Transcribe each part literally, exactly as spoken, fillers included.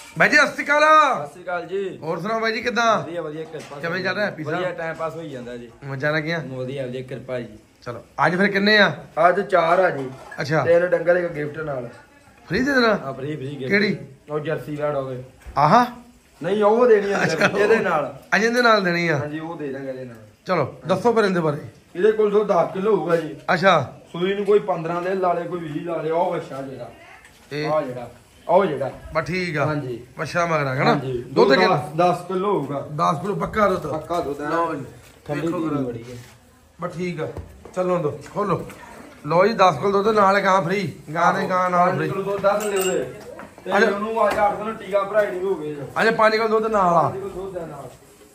भाई जी सत श्री अकाल। सत श्री अकाल जी। और सुनाओ भाई जी किदा? ਵਧੀਆ ਵਧੀਆ ਕਿਰਪਾ। ਕਿਵੇਂ ਚੱਲ ਰਿਹਾ ਹੈਪੀ ਸਾਹਿਬ? ਵਧੀਆ ਟਾਈਮ ਪਾਸ ਹੋਈ ਜਾਂਦਾ ਜੀ। ਮੱਝਾਂ ਲੱਗੀਆਂ? ਵਧੀਆ ਵਧੀਆ ਕਿਰਪਾ ਜੀ। ਚਲੋ ਅੱਜ ਫਿਰ ਕਿੰਨੇ ਆ? ਅੱਜ ਚਾਰ ਆ ਜੀ। ਅੱਛਾ ਤਿੰਨ ਡੰਗਰ ਇੱਕ ਗਿਫਟ ਨਾਲ। ਫ੍ਰੀ ਦੇ ਦੇਣਾ? ਆ ਫ੍ਰੀ ਫ੍ਰੀ ਗਿਫਟ। ਕਿਹੜੀ? ਉਹ ਜਰਸੀ ਵੈੜ ਹੋਵੇ। ਆਹਾ ਨਹੀਂ ਉਹ ਦੇਣੀ ਆ ਇਹਦੇ ਨਾਲ। ਅੱਜ ਇਹਦੇ ਨਾਲ ਦੇਣੀ ਆ? ਹਾਂਜੀ ਉਹ ਦੇ ਦਾਂਗੇ ਇਹਦੇ ਨਾਲ। ਚਲੋ ਦੱਸੋ ਫਿਰ ਇਹਦੇ ਬਾਰੇ। ਇਹਦੇ ਕੋਲ ਦੋ ਦਸ ਕਿਲੋ ਹੋਊਗਾ ਜੀ। ਅੱਛਾ ਸੂਈ ਨੂੰ ਕੋਈ ਪੰਦਰਾਂ ਦੇ ਲਾ ਲੇ ਕੋਈ ਵੀਹ ਲਾ ਲੇ। ਉਹ ਵੱਛਾ ਜਿਹੜਾ ਇਹ ਆ ਜਿਹੜਾ ਉਹ ਜਿਹੜਾ ਬਸ ਠੀਕ ਆ। ਹਾਂਜੀ ਬੱਛਾ ਮਗਰਾ ਹੈ ਨਾ? ਹਾਂਜੀ ਦੁੱਧ ਕਿੰਨਾ? ਦਸ ਕਿਲੋ ਹੋਊਗਾ। ਦਸ ਕਿਲੋ ਪੱਕਾ ਦੁੱਧ? ਪੱਕਾ ਦੁੱਧ ਹੈ। ਲਓ ਜੀ ਠੰਡੀ ਦੇਖੋ ਦੀ ਕਰਾ। ਬੜੀ ਹੈ। ਬਸ ਠੀਕ ਆ ਚੱਲੋ ਦੋ ਖੋਲੋ। ਲਓ ਜੀ ਦਸ ਕਿਲੋ ਦੁੱਧ ਨਾਲ ਗਾਂ ਫ੍ਰੀ। ਗਾਂ ਨੇ ਗਾਂ ਨਾਲ ਫ੍ਰੀ। ਕਿਲੋ ਦੁੱਧ ਦੱਸ ਲੈ ਉਹਦੇ ਤੇ ਉਹਨੂੰ ਆ ਜਾ ਕੇ ਟੀਕਾ ਭਰਾਈ ਨਹੀਂ ਹੋ ਗਏ। ਅਜੇ ਪੰਜ ਕਿਲੋ ਦੁੱਧ ਨਾਲ ਆ। ਕਿਲੋ ਦੁੱਧ ਹੈ ਨਾਲ।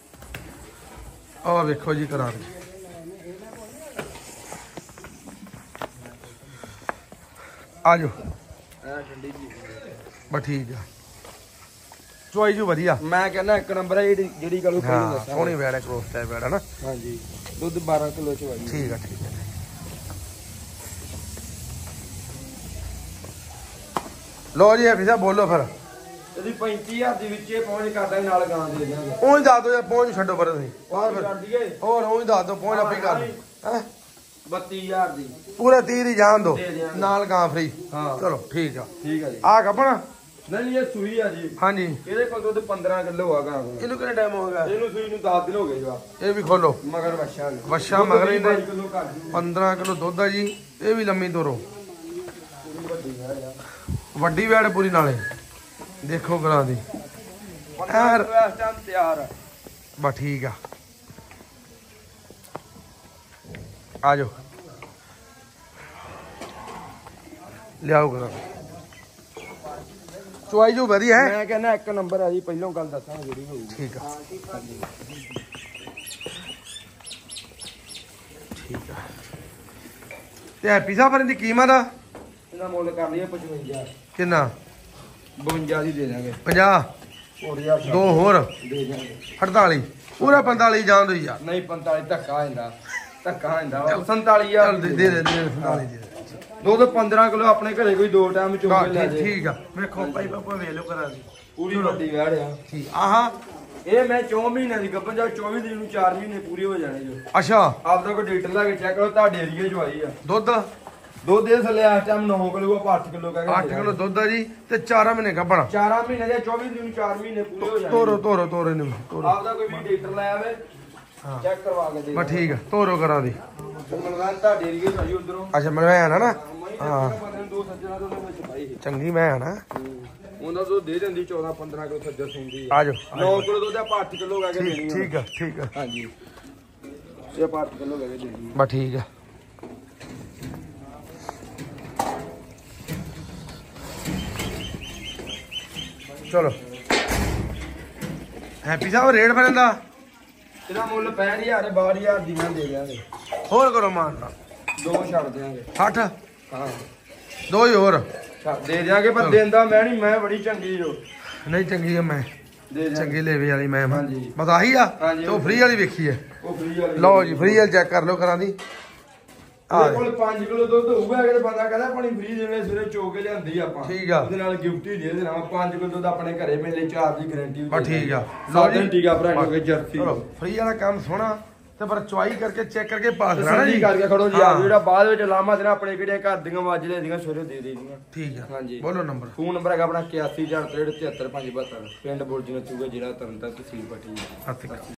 ਆਹ ਵੇਖੋ ਜੀ ਕਰਾਂ ਦੇ। ਆ ਜਾਓ ਐ ਠੰਡੀ ਜੀ ਬਸ ਠੀਕ ਆ। ਚੁਆਈ ਜੂ ਵਧੀਆ। ਮੈਂ ਕਹਿੰਦਾ ਇੱਕ ਨੰਬਰ ਹੈ ਜਿਹੜੀ ਜਿਹੜੀ ਗੱਲ ਉਹ ਪਹਿਲਾਂ ਹਾਂ ਦੱਸਾਂ। ਸੋਹਣੀ ਵੈੜ ਹੈ ਕ੍ਰੋਸ ਟਾਈਪ ਵੈੜ ਹੈ ਨਾ? ਹਾਂਜੀ ਦੁੱਧ ਬਾਰਾਂ ਕਿਲੋ ਚ ਵਾਲੀ। ਠੀਕ ਆ ਠੀਕ ਆ। ਲੋ ਜੀ ਹੈਪੀ ਸਾਹਿਬ ਬੋਲੋ ਫਿਰ। ਇਹਦੀ ਪੈਂਤੀ ਹਜ਼ਾਰ ਦੇ ਵਿੱਚ ਇਹ ਪਹੁੰਚ ਕਰਦਾ ਨਾਲ ਗਾਂ ਦੇ ਦਿਆਂਗੇ। ਉਹ ਹੀ ਦੱਸ ਦੋ ਯਾਰ ਪਹੁੰਚ ਛੱਡੋ ਪਰ ਤੁਸੀਂ। ਬਾਹਰ ਕਰ ਦਈਏ ਹੋਰ ਉਹ ਹੀ ਦੱਸ ਦੋ ਪਹੁੰਚ ਆਪੇ ਕਰ ਹੈ। ਬੱਤੀ ਹਜ਼ਾਰ ਦੀ ਪੂਰੇ ਤੀਹ ਦੀ ਜਾਣ ਦੋ ਦੇ ਦਿਆਂਗੇ। ਨਾਲ ਗਾਂ ਫ੍ਰੀ। ਹਾਂ ਚਲੋ ਠੀਕ ਆ। ਠੀਕ ਆ ਜੀ। ਆ ਕੱਪਣਾ? ਨਹੀਂ ਇਹ ਸੂਈ ਆ ਜੀ। ਹਾਂਜੀ ਇਹਦੇ ਕੋਲ ਦੁੱਧ ਪੰਦਰਾਂ ਕਿਲੋ ਆ ਗਾਂ ਕੋਲ। ਇਹਨੂੰ ਕਿੰਨਾ ਟਾਈਮ ਹੋ ਗਿਆ? ਇਹਨੂੰ ਸੂਈ ਨੂੰ ਦਸ ਦਿਨ ਹੋ ਗਏ ਜਵਾ। ਇਹ ਵੀ ਖੋਲੋ। ਮਗਰ ਵੱਛਾ ਵੱਛਾ ਮਗਰ ਹੀ ਨੇ। ਕਿਲੋ ਕਰ ਦੂ। ਪੰਦਰਾਂ ਕਿਲੋ ਦੁੱਧ ਆ ਜੀ। ਇਹ ਵੀ ਲੰਮੀ ਤੋਰੋ। ਵੱਡੀ ਵੈੜ ਆ। ਵੱਡੀ ਵੈੜ ਪੂਰੀ ਨਾਲੇ ਦੇਖੋ ਗਰਾਂ ਦੀ। ਐਰ ਇਸ ਟਾਈਮ ਤਿਆਰ ਆ। ਬਸ ਠੀਕ ਆ। ਆ ਜਾਓ ਲਿਆਓ ਗਰਾਂ। ਚੁਆਈ ਜੋ ਵਧੀਆ ਹੈ। ਮੈਂ ਕਹਿੰਦਾ ਇੱਕ ਨੰਬਰ ਆ ਜੀ। ਪਹਿਲੋਂ ਗੱਲ ਦੱਸਾਂ ਜਿਹੜੀ ਹੋਈ। ਠੀਕ ਆ ਠੀਕ ਆ। ਤੇ ਹੈਪੀ ਸਾਹਿਬ ਦੀ ਕੀਮਤ ਆ ਇਹਦਾ ਮੁੱਲ ਕਰ ਲਈਏ ਪਚਵੰਜਾ। ਕਿੰਨਾ? ਬਵੰਜਾ ਦੀ ਦੇ ਦਾਂਗੇ। ਪੰਜਾਹ ਹੋਰ ਯਾਰ ਦੋ ਹੋਰ ਦੇ ਦਾਂਗੇ। ਅੜਤਾਲੀ ਪੂਰਾ ਪੰਤਾਲੀ ਜਾਣ ਦੋ ਯਾਰ। ਨਹੀਂ ਪੰਤਾਲੀ ਧੱਕਾ ਹੁੰਦਾ। ਧੱਕਾ ਹੁੰਦਾ ਸੰਤਾਲੀ ਹਜ਼ਾਰ ਚੱਲ ਦੇ ਦੇ ਦੇ ਦੇ ਸੰਤਾਲੀ ਦੇ ਦੇ। ਦੋ ਤੋਂ ਪੰਦਰਾਂ ਕਿਲੋ ਆਪਣੇ ਘਰੇ ਕੋਈ ਦੋ ਟਾਈਮ ਚੋਂ ਹਾਂ, ਲੈ ਠੀਕ ਜੇ। ਠੀਕ ਆ। ਵੇਖੋ ਭਾਈ ਪਾਪਾ ਵੇਖ ਲਓ ਕਰਾਂ ਦੀ ਪੂਰੀ ਵੱਡੀ ਵੈੜ ਆ। ਠੀਕ। ਆਹਾ ਇਹ ਮੈਂ ਚੌਂ ਮਹੀਨਿਆਂ ਦੀ ਗੱਭਣ ਜਾ ਚੌਵੀ ਦਿਨ ਨੂੰ ਚਾਰ ਮਹੀਨੇ ਪੂਰੇ ਹੋ ਜਾਣੇ ਜੋ। ਅੱਛਾ ਆਪਦਾ ਕੋਈ ਡੇਟ ਲਾ ਕੇ ਚੈੱਕ ਕਰੋ। ਤੁਹਾਡੇ ਏਰੀਏ ਚ ਆਈ ਆ। ਦੁੱਧ ਦੁੱਧ ਦੇ ਥੱਲੇ ਇਸ ਟਾਈਮ ਨੌ ਕਿਲੋ ਆਪਾਂ ਅੱਠ ਕਿਲੋ ਕਹਿ ਕੇ ਅੱਠ ਕਿਲੋ ਦੁੱਧ ਆ ਜੀ ਤੇ ਚਾਰਾਂ ਮਹੀਨੇ ਕੱਢਣਾ। ਚਾਰਾਂ ਮਹੀਨੇ ਦੇ ਚੌਵੀ ਦਿਨ ਨੂੰ ਚਾਰ ਮਹੀਨੇ ਪੂਰੇ ਹੋ ਜਾਣੇ। ਤੋਰੋ ਤੋਰੋ ਤੋਰੋ ਇਹਨੂੰ ਤੋਰੋ। ਆਪਦਾ ਕੋਈ ਵੀ ਡੇਟ ਲਾਇਆ ਵੇ ਹਾਂ ਚੈੱਕ ਕਰਵਾ ਕੇ ਦੇ। ਬਸ ਠੀਕ ਆ ਤੋਰੋ ਕਰਾਂ ਦੀ। ਮਨਵਾਨ ਤੁਹਾਡੇ ਏਰੀਏ ਚ ਆਈ ਉਧਰੋਂ। ਅੱਛਾ ਮੈਂ ਆ ਨਾ ਹਾਂ ਦੋ ਸੱਜਣਾ ਤੋਂ ਵਿੱਚ ਪਾਈ ਸੀ। ਚੰਗੀ ਮੈਂ ਆ ਨਾ। ਉਹਨਾਂ ਤੋਂ ਦੇ ਦਿੰਦੀ ਚੌਦਾਂ ਪੰਦਰਾਂ ਕਿਲੋ ਸੱਜਰ ਸੁੰਦੀ ਆ ਜਾਓ ਨੌ ਕਿਲੋ ਦੁੱਧ ਆਪਾਂ ਅੱਠ ਕਿਲੋ ਕਹਿ ਕੇ ਦੇਣੀ ਆ। ਠੀਕ ਆ ਠੀਕ ਆ। ਹਾਂਜੀ ਇਹ ਆਪਾਂ ਅੱਠ ਕਿਲੋ ਕਹਿ ਕੇ ਦੇਣੀ ਬਸ ਠੀਕ ਆ। ਚਲੋ ਹੈਪੀ ਸਾਹਿਬ ਰੇਟ ਫਿਰ ਇਹਦਾ? ਇਹਦਾ ਮੁੱਲ ਪੈਂਹਠ ਹਜ਼ਾਰ ਬਾਹਠ ਹਜ਼ਾਰ ਦੀ ਮੈਂ ਦੇ ਦਿਆਂਗੇ। ਹੋਰ ਕਰੋ ਮਾਨਤਾ। ਦੋ ਛੱਡ ਦਿਆਂਗੇ। ਸੱਠ ਹਾਂ ਦੋ ਹੀ ਹੋਰ ਛੱਡ ਦੇ ਦਿਆਂਗੇ ਪਰ ਦਿੰਦਾ ਮੈਂ ਨਹੀਂ। ਮੈਂ ਬੜੀ ਚੰਗੀ ਜੋ ਨਹੀਂ ਚੰਗੀ ਆ ਮੈਂ ਦੇ ਦਿਆਂਗੇ। ਚੰਗੀ ਲੇਵੇ ਵਾਲੀ ਮੈਂ ਹਾਂਜੀ। ਬਸ ਆਹੀ ਆ ਹਾਂਜੀ। ਤੇ ਫ੍ਰੀ ਵਾਲੀ ਵੇਖੀ ਹੈ। ਉਹ ਫ੍ਰੀ ਵਾਲੀ ਲਓ ਜੀ ਫ੍ਰੀ ਵਾਲੀ ਚੈੱਕ ਕਰ ਲਓ ਕਰਾਂ ਦੀ। ਇਹਦੇ ਕੋਲ ਪੰਜ ਕਿਲੋ ਦੁੱਧ ਹੋਊਗਾ। ਅਗਲੇ ਬੰਦਾ ਕਹਿੰਦਾ ਪਾਣੀ ਫ੍ਰੀ ਦੇਣੇ ਸਵੇਰੇ ਚੋ ਕੇ ਲਿਆਂਦੀ ਆਪਾਂ। ਠੀਕ ਆ। ਉਹਦੇ ਨਾਲ ਗਿਫਟ ਹੀ ਦੇ ਦੇਣਾ। ਪੰਜ ਕਿਲੋ ਦੁੱਧ ਆਪਣੇ ਘਰੇ ਮੇਲੇ ਚਾਰ ਦੀ ਗਾਰੰਟੀ। ਬਸ ਠੀਕ ਆ। ਲਓ ਜੀ ਟੀਕਾ ਭਰਾ ਕੇ ਜਰਸੀ। ਚਲੋ ਫ੍ਰੀ ਵਾਲਾ ਕੰਮ ਸੋਹਣਾ ਤੇ ਪਰ ਚੁਆਈ ਕਰਕੇ ਚੈੱਕ ਕਰਕੇ ਪਾਸ ਕਰਾਣਾ ਤਸੱਲੀ ਜੀ ਕਰਕੇ ਖੜੋ ਜੀ। ਹਾਂ। ਆਪ ਜਿਹੜਾ ਬਾਅਦ ਵਿੱਚ ਲਾਮਾ ਦੇਣਾ ਆਪਣੇ ਕਿਹੜੇ ਘਰ ਦੀਆਂ ਮੱਝ ਦੇ ਦੀਆਂ ਸਵੇਰੇ ਦੇ ਦੇ ਦੀਆਂ। ਠੀਕ ਆ ਹਾਂਜੀ ਬੋਲੋ ਨੰਬਰ। ਫੋਨ ਨੰਬਰ ਹੈਗਾ ਆਪਣਾ ਇਕਿਆਸੀ ਚਾਰ ਤਰੇਹਠ ਤਹੇਤਰ ਪੰਜ ਬਹੱਤਰ। ਪਿੰਡ ਬੁਰਜ ਨਥੂਗਾ ਜ਼ਿਲ੍ਹਾ ਤਰਨਤਾਰਨ ਤਹਿਸੀਲ ਪੱਟੀ। ਸਤਿ ਸ਼੍ਰੀ ਅਕਾਲ।